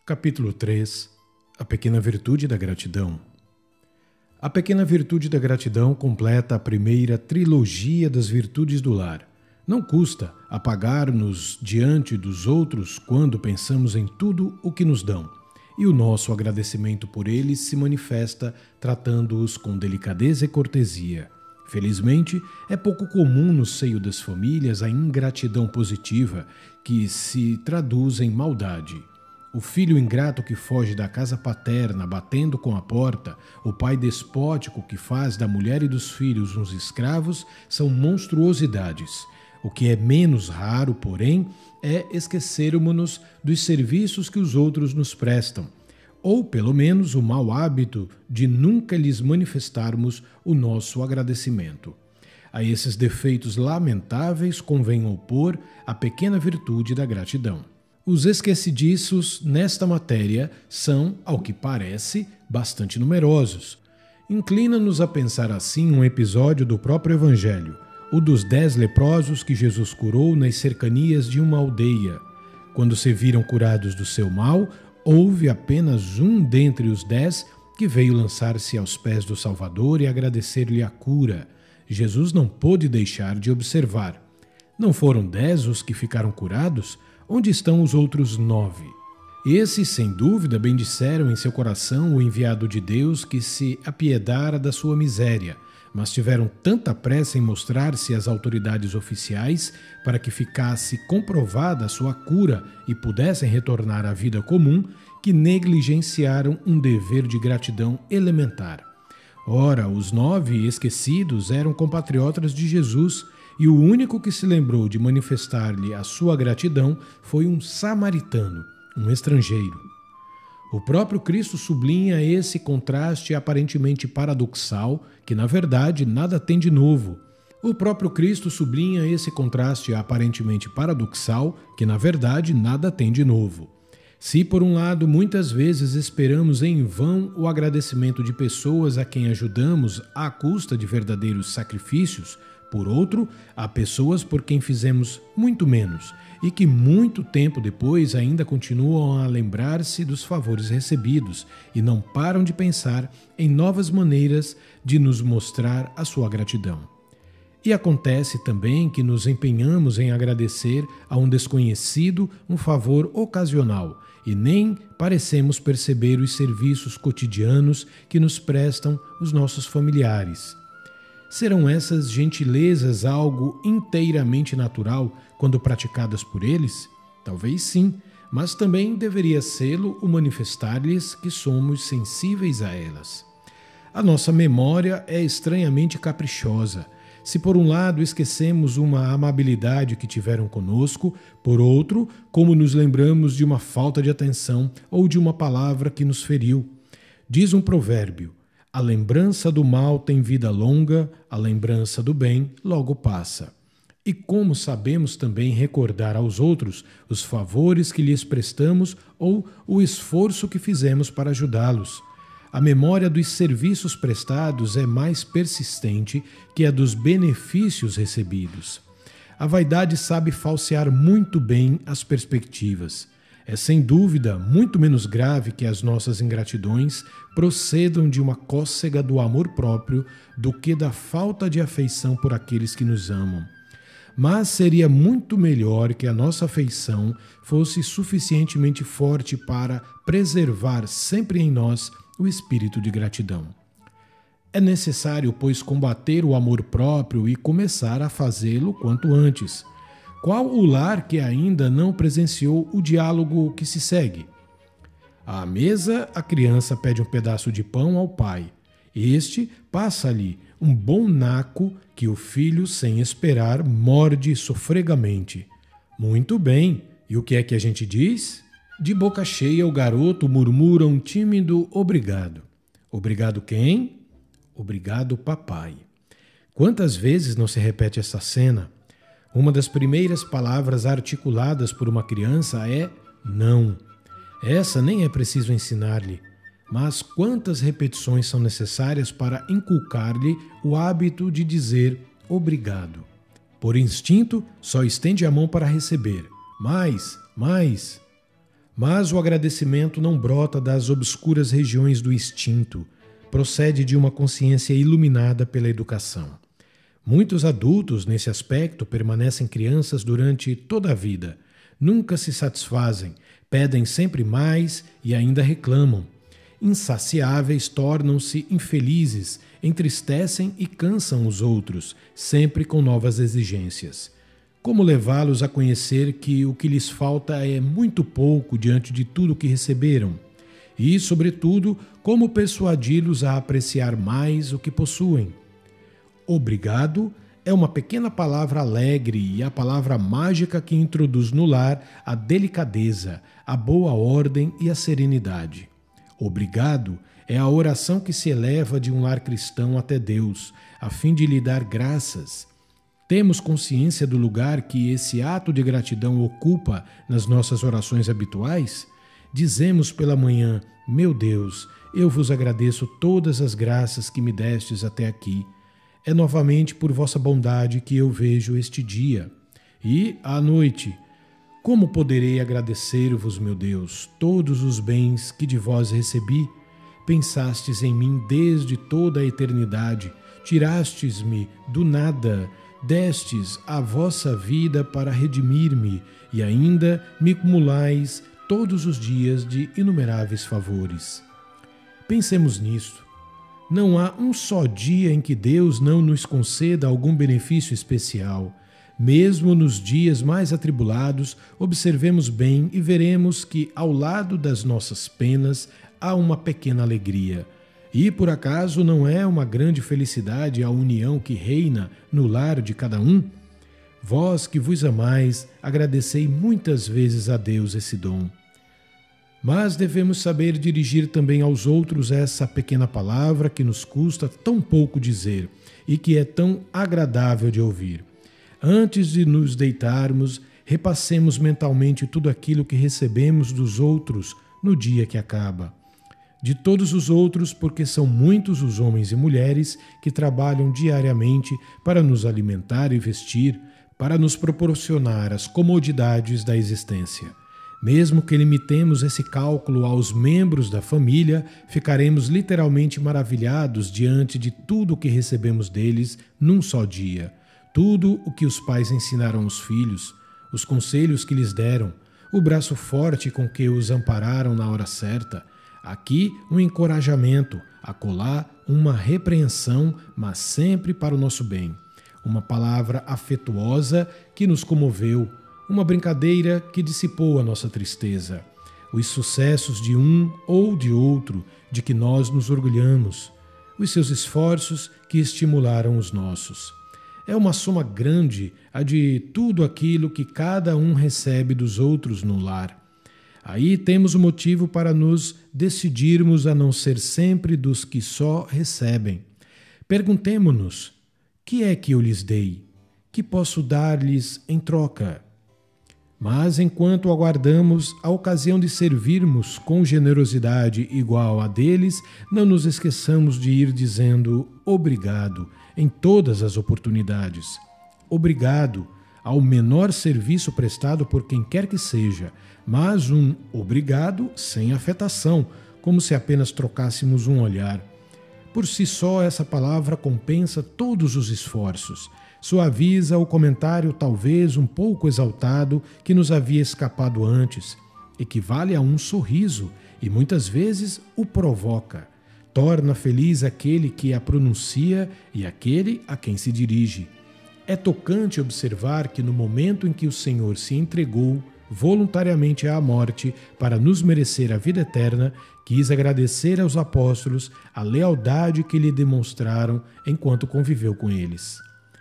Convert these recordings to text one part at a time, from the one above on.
Capítulo 3. A pequena virtude da gratidão. A pequena virtude da gratidão completa a primeira trilogia das virtudes do lar. Não custa apagar-nos diante dos outros quando pensamos em tudo o que nos dão, e o nosso agradecimento por eles se manifesta tratando-os com delicadeza e cortesia. Felizmente, é pouco comum no seio das famílias a ingratidão positiva que se traduz em maldade. O filho ingrato que foge da casa paterna batendo com a porta, o pai despótico que faz da mulher e dos filhos uns escravos, são monstruosidades. O que é menos raro, porém, é esquecermos-nos dos serviços que os outros nos prestam, ou pelo menos o mau hábito de nunca lhes manifestarmos o nosso agradecimento. A esses defeitos lamentáveis convém opor a pequena virtude da gratidão. Os esquecidiços nesta matéria são, ao que parece, bastante numerosos. Inclina-nos a pensar assim um episódio do próprio Evangelho, o dos 10 leprosos que Jesus curou nas cercanias de uma aldeia. Quando se viram curados do seu mal, houve apenas um dentre os 10 que veio lançar-se aos pés do Salvador e agradecer-lhe a cura. Jesus não pôde deixar de observar. Não foram 10 os que ficaram curados? Onde estão os outros 9? Esses, sem dúvida, bendisseram em seu coração o enviado de Deus que se apiedara da sua miséria, mas tiveram tanta pressa em mostrar-se às autoridades oficiais para que ficasse comprovada a sua cura e pudessem retornar à vida comum, que negligenciaram um dever de gratidão elementar. Ora, os 9 esquecidos eram compatriotas de Jesus, e o único que se lembrou de manifestar-lhe a sua gratidão foi um samaritano, um estrangeiro. O próprio Cristo sublinha esse contraste aparentemente paradoxal, que na verdade nada tem de novo. O próprio Cristo sublinha esse contraste aparentemente paradoxal, que na verdade nada tem de novo. Se, por um lado, muitas vezes esperamos em vão o agradecimento de pessoas a quem ajudamos à custa de verdadeiros sacrifícios, por outro, há pessoas por quem fizemos muito menos e que muito tempo depois ainda continuam a lembrar-se dos favores recebidos e não param de pensar em novas maneiras de nos mostrar a sua gratidão. E acontece também que nos empenhamos em agradecer a um desconhecido um favor ocasional e nem parecemos perceber os serviços cotidianos que nos prestam os nossos familiares. Serão essas gentilezas algo inteiramente natural quando praticadas por eles? Talvez sim, mas também deveria sê-lo o manifestar-lhes que somos sensíveis a elas. A nossa memória é estranhamente caprichosa. Se por um lado esquecemos uma amabilidade que tiveram conosco, por outro, como nos lembramos de uma falta de atenção ou de uma palavra que nos feriu. Diz um provérbio: a lembrança do mal tem vida longa, a lembrança do bem logo passa. E como sabemos também recordar aos outros os favores que lhes prestamos ou o esforço que fizemos para ajudá-los? A memória dos serviços prestados é mais persistente que a dos benefícios recebidos. A vaidade sabe falsear muito bem as perspectivas. É sem dúvida muito menos grave que as nossas ingratidões procedam de uma cócega do amor próprio do que da falta de afeição por aqueles que nos amam. Mas seria muito melhor que a nossa afeição fosse suficientemente forte para preservar sempre em nós o espírito de gratidão. É necessário, pois, combater o amor próprio e começar a fazê-lo quanto antes. Qual o lar que ainda não presenciou o diálogo que se segue? À mesa, a criança pede um pedaço de pão ao pai. Este passa-lhe um bom naco que o filho, sem esperar, morde sofregamente. Muito bem, e o que é que a gente diz? De boca cheia, o garoto murmura um tímido obrigado. Obrigado quem? Obrigado, papai. Quantas vezes não se repete essa cena? Uma das primeiras palavras articuladas por uma criança é não. Essa nem é preciso ensinar-lhe, mas quantas repetições são necessárias para inculcar-lhe o hábito de dizer obrigado. Por instinto, só estende a mão para receber. Mais. Mas o agradecimento não brota das obscuras regiões do instinto, procede de uma consciência iluminada pela educação. Muitos adultos, nesse aspecto, permanecem crianças durante toda a vida. Nunca se satisfazem, pedem sempre mais e ainda reclamam. Insaciáveis, tornam-se infelizes, entristecem e cansam os outros, sempre com novas exigências. Como levá-los a conhecer que o que lhes falta é muito pouco diante de tudo que receberam? E, sobretudo, como persuadi-los a apreciar mais o que possuem? Obrigado é uma pequena palavra alegre e a palavra mágica que introduz no lar a delicadeza, a boa ordem e a serenidade. Obrigado é a oração que se eleva de um lar cristão até Deus, a fim de lhe dar graças. Temos consciência do lugar que esse ato de gratidão ocupa nas nossas orações habituais? Dizemos pela manhã: meu Deus, eu vos agradeço todas as graças que me destes até aqui. É novamente por vossa bondade que eu vejo este dia. E, à noite, como poderei agradecer-vos, meu Deus, todos os bens que de vós recebi? Pensastes em mim desde toda a eternidade, tirastes-me do nada, destes a vossa vida para redimir-me e ainda me cumulais todos os dias de inumeráveis favores. Pensemos nisto. Não há um só dia em que Deus não nos conceda algum benefício especial. Mesmo nos dias mais atribulados, observemos bem e veremos que, ao lado das nossas penas, há uma pequena alegria. E, por acaso, não é uma grande felicidade a união que reina no lar de cada um? Vós que vos amais, agradecei muitas vezes a Deus esse dom. Mas devemos saber dirigir também aos outros essa pequena palavra que nos custa tão pouco dizer e que é tão agradável de ouvir. Antes de nos deitarmos, repassemos mentalmente tudo aquilo que recebemos dos outros no dia que acaba. De todos os outros, porque são muitos os homens e mulheres que trabalham diariamente para nos alimentar e vestir, para nos proporcionar as comodidades da existência. Mesmo que limitemos esse cálculo aos membros da família, ficaremos literalmente maravilhados diante de tudo o que recebemos deles num só dia. Tudo o que os pais ensinaram aos filhos, os conselhos que lhes deram, o braço forte com que os ampararam na hora certa. Aqui um encorajamento, acolá uma repreensão, mas sempre para o nosso bem. Uma palavra afetuosa que nos comoveu, uma brincadeira que dissipou a nossa tristeza, os sucessos de um ou de outro de que nós nos orgulhamos, os seus esforços que estimularam os nossos. É uma soma grande a de tudo aquilo que cada um recebe dos outros no lar. Aí temos o motivo para nos decidirmos a não ser sempre dos que só recebem. Perguntemo-nos: que é que eu lhes dei? Que posso dar-lhes em troca? Mas enquanto aguardamos a ocasião de servirmos com generosidade igual a deles, não nos esqueçamos de ir dizendo obrigado em todas as oportunidades. Obrigado ao menor serviço prestado por quem quer que seja, mas um obrigado sem afetação, como se apenas trocássemos um olhar. Por si só, essa palavra compensa todos os esforços. Suaviza o comentário talvez um pouco exaltado que nos havia escapado antes. Equivale a um sorriso e muitas vezes o provoca. Torna feliz aquele que a pronuncia e aquele a quem se dirige. É tocante observar que no momento em que o Senhor se entregou voluntariamente à morte para nos merecer a vida eterna, quis agradecer aos apóstolos a lealdade que lhe demonstraram enquanto conviveu com eles.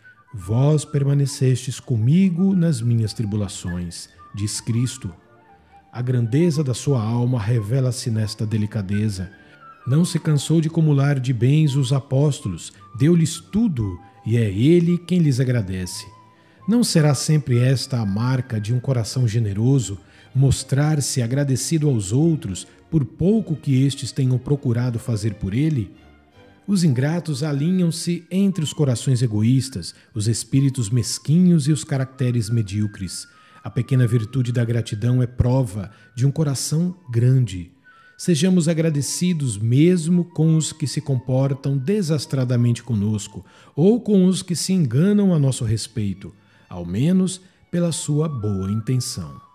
Vós permanecestes comigo nas minhas tribulações, diz Cristo. A grandeza da sua alma revela-se nesta delicadeza. Não se cansou de acumular de bens os apóstolos, deu-lhes tudo e é Ele quem lhes agradece. Não será sempre esta a marca de um coração generoso, mostrar-se agradecido aos outros por pouco que estes tenham procurado fazer por ele? Os ingratos alinham-se entre os corações egoístas, os espíritos mesquinhos e os caracteres medíocres. A pequena virtude da gratidão é prova de um coração grande. Sejamos agradecidos mesmo com os que se comportam desastradamente conosco ou com os que se enganam a nosso respeito, ao menos pela sua boa intenção.